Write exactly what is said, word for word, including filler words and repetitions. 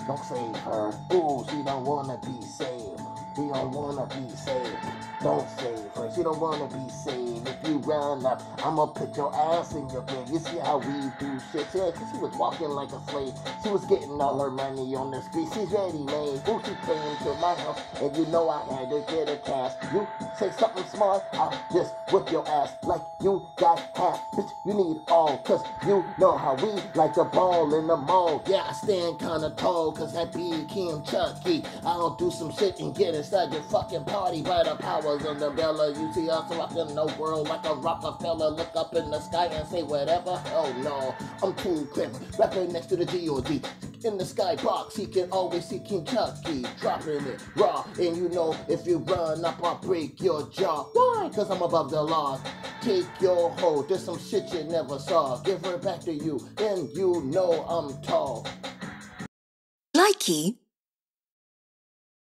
Don't save her. Ooh, she don't wanna be saved. He don't wanna be saved. Don't save her. She don't wanna be saved. If you run up, I'ma put your ass in your grave. You see how we do shit. Yeah, cause she was walking like a slave. She was getting all her money on the street. She's ready made. Ooh, she came to my house, and you know I had to get a cash. You say something smart, I'll just whip your ass like you got half. Bitch, you need all, cause you know how we like the ball in the mall. Yeah, I stand kinda tall, cause I be Kim Chucky. I'll do some shit and get inside your fucking party by the powers of the Bella. You see us rockin' the world like a Rockefeller. Look up in the sky and say whatever. Oh no, I'm too clever. Rapping next to the G O D. In the skybox, he can always see King Chucky dropping it raw. And you know, if you run up, I'll break your jaw. Why? Cause I'm above the law. Take your hoe, there's some shit you never saw. Give her back to you, and you know I'm tall. Likey